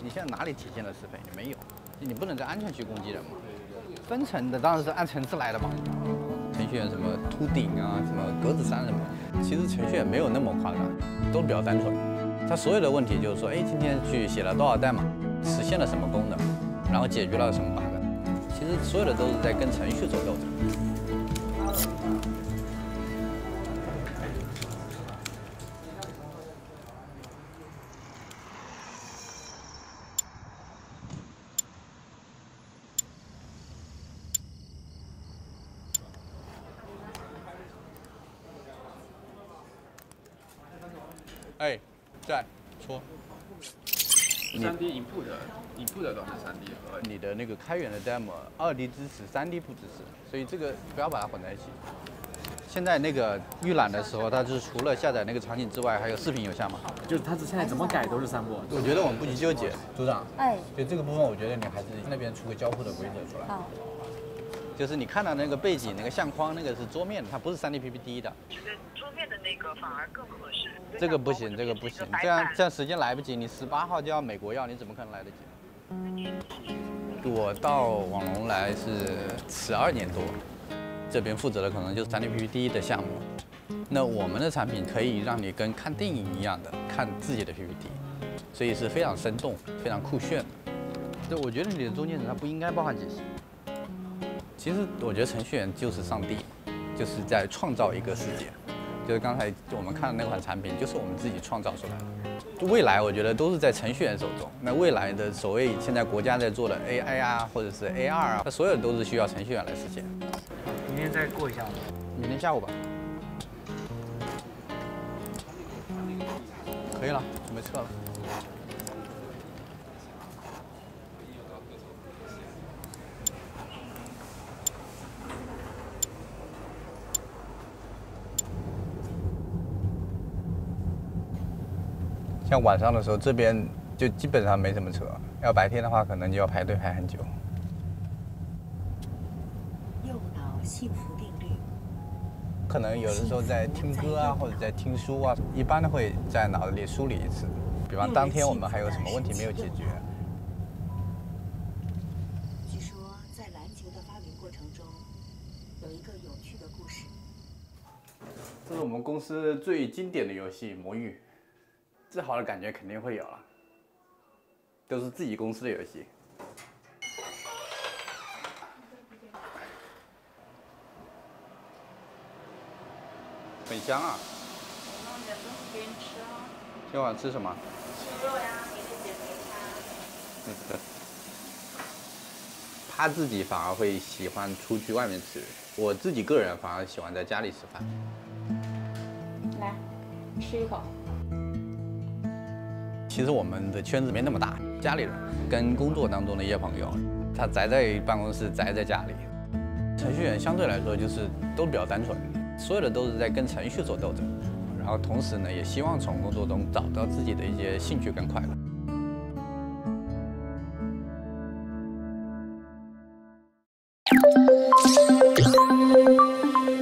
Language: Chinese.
你现在哪里体现了适配？你没有，你不能在安全区攻击人嘛。分层的当然是按层次来的嘛。程序员什么秃顶啊，什么格子衫什么，其实程序员没有那么夸张，都比较单纯。他所有的问题就是说，哎，今天去写了多少代码，实现了什么功能，然后解决了什么 bug。其实所有的都是在跟程序做斗争。哎，在戳。 3D input 都是3D 和你的那个开源的 demo，2D 支持，3D 不支持，所以这个不要把它混在一起。现在那个预览的时候，它就是除了下载那个场景之外，还有视频有效码。 就是它现在怎么改都是3步。 我觉得我们不去纠结，组长。 哎， 就这个部分，我觉得你还是那边出个交互的规则出来。 好。 就是你看到那个背景那个相框，那个是桌面，它不是3D PPT 的。 觉得桌面的那个反而更合适。 这个不行，这个不行，这样时间来不及。你18号就要美国要，你怎么可能来得及？我到网龙来是12年多，这边负责的可能就是 3D PPT 的项目。那我们的产品可以让你跟看电影一样的看自己的 PPT， 所以是非常生动、非常酷炫的。对，我觉得你的中间人他不应该包含解析。其实我觉得程序员就是上帝，就是在创造一个世界。就是刚才我们看的那款产品，就是我们自己创造出来的。未来我觉得都是在程序员手中。那未来的所谓现在国家在做的 AI 啊，或者是 AR 啊，它所有都是需要程序员来实现。 明天再过一下吗？ 明天下午吧。可以了，准备撤了。像晚上的时候，这边就基本上没什么车；要白天的话，可能就要排队排很久。 右脑幸福定律。 可能有的时候在听歌啊，或者在听书啊，一般的会在脑子里梳理一次。比方当天我们还有什么问题没有解决。 据说在篮球的发明过程中，有一个有趣的故事。 这是我们公司最经典的游戏《魔域》。自豪的感觉肯定会有了，都是自己公司的游戏。很香啊！ 我弄点东西给你吃啊。 今晚吃什么？ 吃肉呀，给你减肥餐。 他自己反而会喜欢出去外面吃，我自己个人反而喜欢在家里吃饭。 来，吃一口。 其实我们的圈子没那么大，家里人跟工作当中的一些朋友，他宅在办公室，宅在家里。程序员相对来说就是都比较单纯，所有的都是在跟程序做斗争，然后同时呢，也希望从工作中找到自己的一些兴趣跟快乐。